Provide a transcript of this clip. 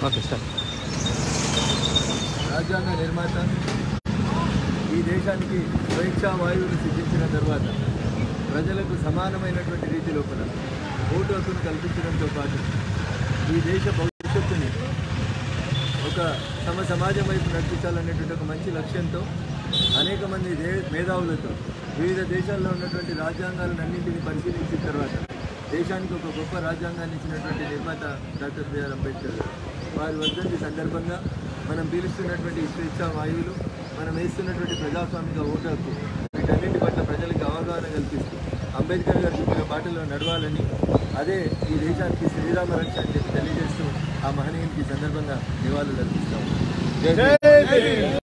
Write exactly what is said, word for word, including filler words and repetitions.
Okay sir. రాజ్యాంగ నిర్మాత ఈ దేశానికి స్వేచ్ఛా వాయువును సిద్ధించిన తర్వాత ప్రజలకు సమానమైనటువంటి రీతి లోపల ఓటు హక్కును కల్పించడంతో పాటు ఈ దేశ భవిష్యత్తుని ఒక తమ సమాజం వైపు నడిపించాలనేటువంటి ఒక మంచి లక్ష్యంతో అనేక మంది దే మేధావులతో వివిధ దేశాల్లో ఉన్నటువంటి రాజ్యాంగాలను అన్నింటినీ పరిశీలించిన తర్వాత దేశానికి ఒక గొప్ప రాజ్యాంగాన్ని ఇచ్చినటువంటి నిర్మాత డాక్టర్ బిఆర్ అంబేద్కర్ గారు. వారి వర్ధంతి సందర్భంగా మనం పీలుస్తున్నటువంటి స్వేచ్ఛా వాయువులు, మనం వేస్తున్నటువంటి ప్రజాస్వామిక ఓటు హక్కు, వీటన్నింటి పట్ల ప్రజలకు అవగాహన కల్పిస్తూ అంబేద్కర్ గారు చెప్పిన బాటలో నడవాలని, అదే ఈ దేశానికి శ్రీరామ రక్ష అని చెప్పి తెలియజేస్తూ ఆ మహనీయునికి సందర్భంగా నివాళులు అర్పిస్తాము.